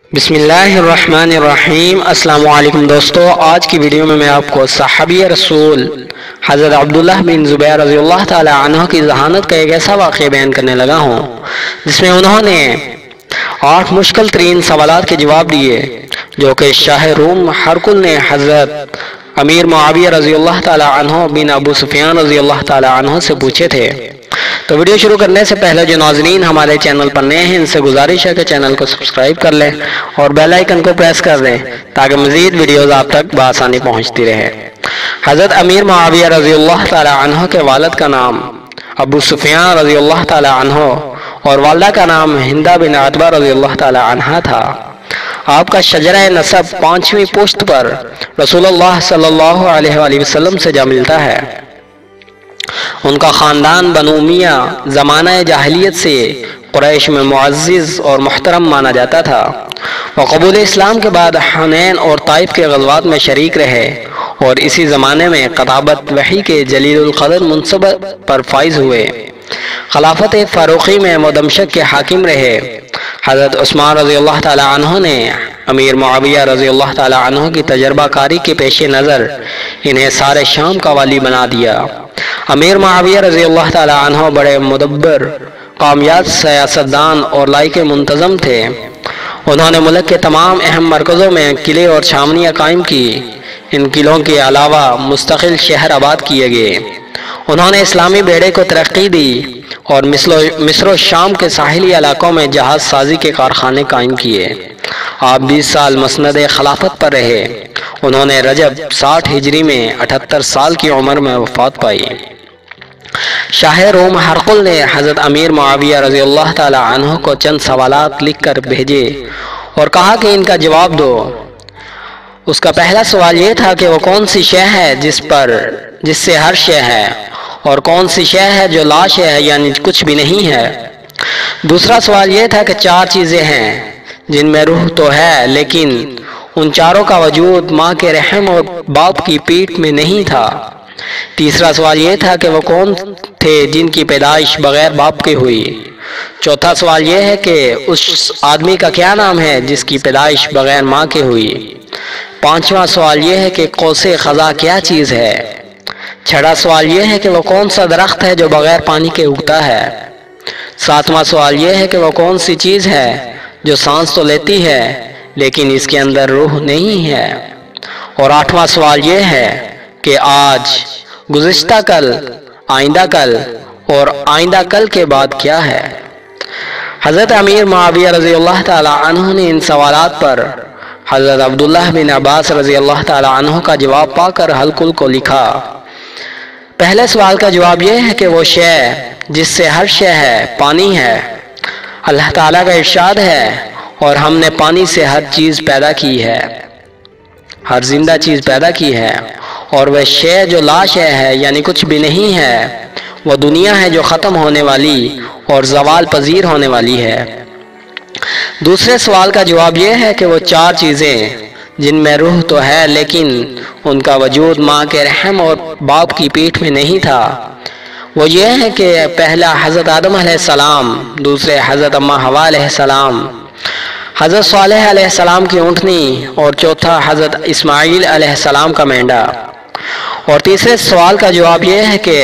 بسم اللہ الرحمن الرحیم۔ السلام علیکم دوستو، آج کی ویڈیو میں آپ کو صحابی رسول حضرت عبداللہ بن زبیر رضی اللہ تعالی عنہ کی ذہانت کا ایک ایسا واقعہ بیان کرنے لگا ہوں جس میں انہوں نے 8 مشکل ترین سوالات کے جواب دیے جو کہ شاہ روم ہرقل نے حضرت امیر معاویہ رضی اللہ تعالی عنہ بن ابو سفیان رضی اللہ تعالی عنہ سے پوچھے تھے۔ تو ویڈیو شروع کرنے سے پہلے جو ناظرین ہمارے چینل پر نئے ہیں ان سے گزارش ہے کہ چینل کو سبسکرائب کر لیں اور بیل آئیکن کو پریس کر دیں تاکہ مزید ویڈیوز آپ تک بآسانی پہنچتی رہے۔ حضرت امیر معاویہ رضی اللہ تعالی عنہ کے والد کا نام ابو سفیان رضی اللہ تعالی عنہ اور والدہ کا نام ہندہ بن عتبہ رضی اللہ تعالی عنہ تھا۔ آپ کا شجرہ نسب 5ویں پشت پر رسول اللہ صلی اللہ علیہ وآلہ وسلم سے جا ملتا ہے۔ ان کا خاندان بنو امیہ زمانہ جاہلیت سے قریش میں معزز اور محترم مانا جاتا تھا۔ وہ قبول اسلام کے بعد حنین اور طائف کے غزوات میں شریک رہے اور اسی زمانے میں قطابت وحی کے جلیل القدر منصب پر فائز ہوئے۔ خلافت فاروقی میں مدمشق کے حاکم رہے۔ حضرت عثمان رضی اللہ تعالی عنہ نے امیر معاویہ رضی اللہ تعالی عنہ کی تجربہ کاری کے پیش نظر انہیں سارے شام کا والی بنا دیا۔ امیر معاویہ رضی اللہ تعالی عنہ بڑے مدبر، کامیاب سیاستدان اور لائق منتظم تھے۔ انہوں نے ملک کے تمام اہم مرکزوں میں قلعے اور چھاونیاں قائم کی۔ ان قلعوں کے علاوہ مستقل شہر آباد کیے گئے۔ انہوں نے اسلامی بیڑے کو ترقی دی اور مصر و شام کے ساحلی علاقوں میں جہاز سازی کے کارخانے قائم کیے۔ آپ 20 سال مسند خلافت پر رہے۔ انہوں نے رجب 60 ہجری میں 78 سال کی عمر میں وفات پائی۔ شاہ روم ہرقل نے حضرت امیر معاویہ رضی اللہ تعالی عنہ کو چند سوالات لکھ کر بھیجے اور کہا کہ ان کا جواب دو۔ اس کا پہلا سوال یہ تھا کہ وہ کون سی شے ہے جس سے ہر شے ہے، اور کون سی شے ہے جو لا شے ہے یعنی کچھ بھی نہیں ہے۔ دوسرا سوال یہ تھا کہ 4 چیزیں ہیں جن میں روح تو ہے لیکن ان چاروں کا وجود ماں کے رحم اور باپ کی پیٹھ میں نہیں تھا۔ تیسرا سوال یہ تھا کہ وہ کون تھے جن کی پیدائش بغیر باپ کے ہوئی۔ چوتھا سوال یہ ہے کہ اس آدمی کا کیا نام ہے جس کی پیدائش بغیر ماں کے ہوئی۔ پانچواں سوال یہ ہے کہ قوس قزح کیا چیز ہے۔ چھٹا سوال یہ ہے کہ وہ کون سا درخت ہے جو بغیر پانی کے اگتا ہے۔ ساتواں سوال یہ ہے کہ وہ کون سی چیز ہے جو سانس تو لیتی ہے لیکن اس کے اندر روح نہیں ہے۔ اور 8واں سوال یہ ہے کہ آج، گزشتہ کل، آئندہ کل اور آئندہ کل کے بعد کیا ہے۔ حضرت امیر معاویہ رضی اللہ تعالی عنہ نے ان سوالات پر حضرت عبداللہ بن عباس رضی اللہ تعالی عنہ کا جواب پا کر ہرقل کو لکھا۔ پہلے سوال کا جواب یہ ہے کہ وہ شے جس سے ہر شے ہے پانی ہے۔ اللہ تعالیٰ کا ارشاد ہے، اور ہم نے پانی سے ہر چیز پیدا کی ہے، ہر زندہ چیز پیدا کی ہے، اور وہ شے جو لا شے ہے یعنی کچھ بھی نہیں ہے وہ دنیا ہے جو ختم ہونے والی اور زوال پذیر ہونے والی ہے۔ دوسرے سوال کا جواب یہ ہے کہ وہ 4 چیزیں جن میں روح تو ہے لیکن ان کا وجود ماں کے رحم اور باپ کی پیٹھ میں نہیں تھا۔ وہ یہ ہے کہ پہلا حضرت آدم علیہ السلام، دوسرے حضرت اماں حوا علیہ السلام، حضرت صالح علیہ السلام کی اونٹنی اور چوتھا حضرت اسماعیل علیہ السلام کا مینڈا۔ اور تیسرے سوال کا جواب یہ ہے کہ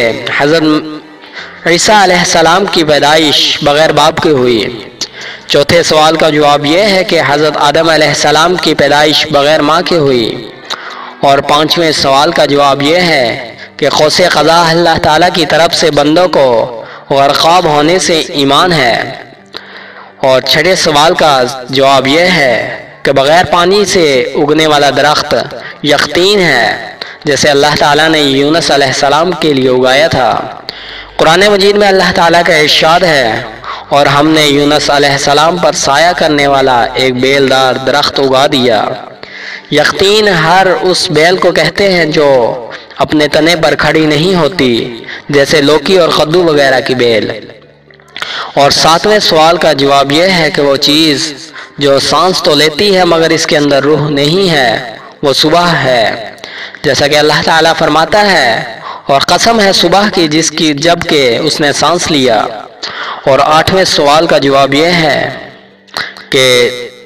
حضرت عیسیٰ علیہ السلام کی پیدائش بغیر باپ کے ہوئی۔ چوتھے سوال کا جواب یہ ہے کہ حضرت آدم علیہ السلام کی پیدائش بغیر ماں کے ہوئی۔ اور 5ویں سوال کا جواب یہ ہے کہ قوس قزح اللہ تعالیٰ کی طرف سے بندوں کو غرقاب ہونے سے ایمان ہے۔ اور 6 سوال کا جواب یہ ہے کہ بغیر پانی سے اگنے والا درخت یقطین ہے جیسے اللہ تعالیٰ نے یونس علیہ السلام کے لیے اگایا تھا۔ قرآن مجید میں اللہ تعالیٰ کا ارشاد ہے، اور ہم نے یونس علیہ السلام پر سایہ کرنے والا ایک بیلدار درخت اگا دیا۔ یقطین ہر اس بیل کو کہتے ہیں جو اپنے تنے پر کھڑی نہیں ہوتی جیسے لوکی اور کدو وغیرہ کی بیل۔ اور 7ویں سوال کا جواب یہ ہے کہ وہ چیز جو سانس تو لیتی ہے مگر اس کے اندر روح نہیں ہے وہ صبح ہے، جیسا کہ اللہ تعالیٰ فرماتا ہے، اور قسم ہے صبح کی جب کہ اس نے سانس لیا۔ اور 8ویں سوال کا جواب یہ ہے کہ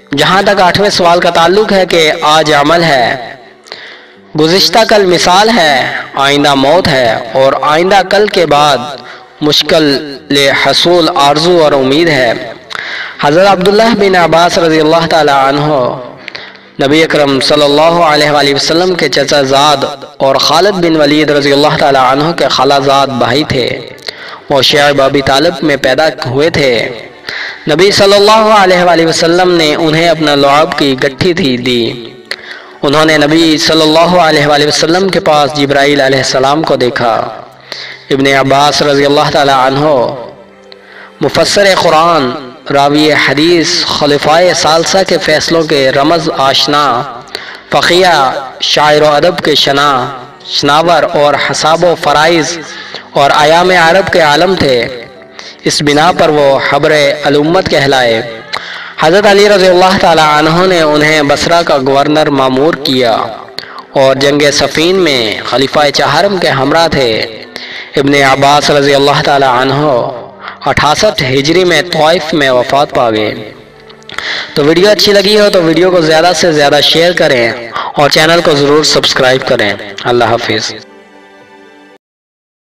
جہاں تک 8ویں سوال کا تعلق ہے کہ آج عمل ہے، گزشتہ کل مثال ہے، آئندہ موت ہے، اور آئندہ کل کے بعد مشکل حصول آرزو اور امید ہے۔ حضرت عبداللہ بن عباس رضی اللہ تعالی عنہ نبی اکرم صلی اللہ علیہ وآلہ وسلم کے چچا زاد اور خالد بن ولید رضی اللہ تعالی عنہ کے خالہ زاد بھائی تھے۔ وہ شعیب ابی طالب میں پیدا ہوئے تھے۔ نبی صلی اللہ علیہ وآلہ وسلم نے انہیں اپنا لعاب کی گٹھی دی۔ انہوں نے نبی صلی اللہ علیہ وآلہ وسلم کے پاس جبرائیل علیہ السلام کو دیکھا۔ ابن عباس رضی اللہ تعالی عنہ مفسر قرآن، راوی حدیث، خلفائے ثالثہ کے فیصلوں کے رمز آشنا، فقیہ، شاعر و ادب کے شناور اور حساب و فرائض اور ایام عرب کے عالم تھے۔ اس بنا پر وہ حبر الامت کہلائے۔ حضرت علی رضی اللہ تعالی عنہ نے انہیں بصرہ کا گورنر مامور کیا اور جنگ صفین میں خلیفہ چہارم کے ہمراہ تھے۔ ابن عباس رضی اللہ تعالی عنہ 68 ہجری میں طائف میں وفات پا گئے۔ تو ویڈیو اچھی لگی ہو تو ویڈیو کو زیادہ سے زیادہ شیئر کریں اور چینل کو ضرور سبسکرائب کریں۔ اللہ حافظ۔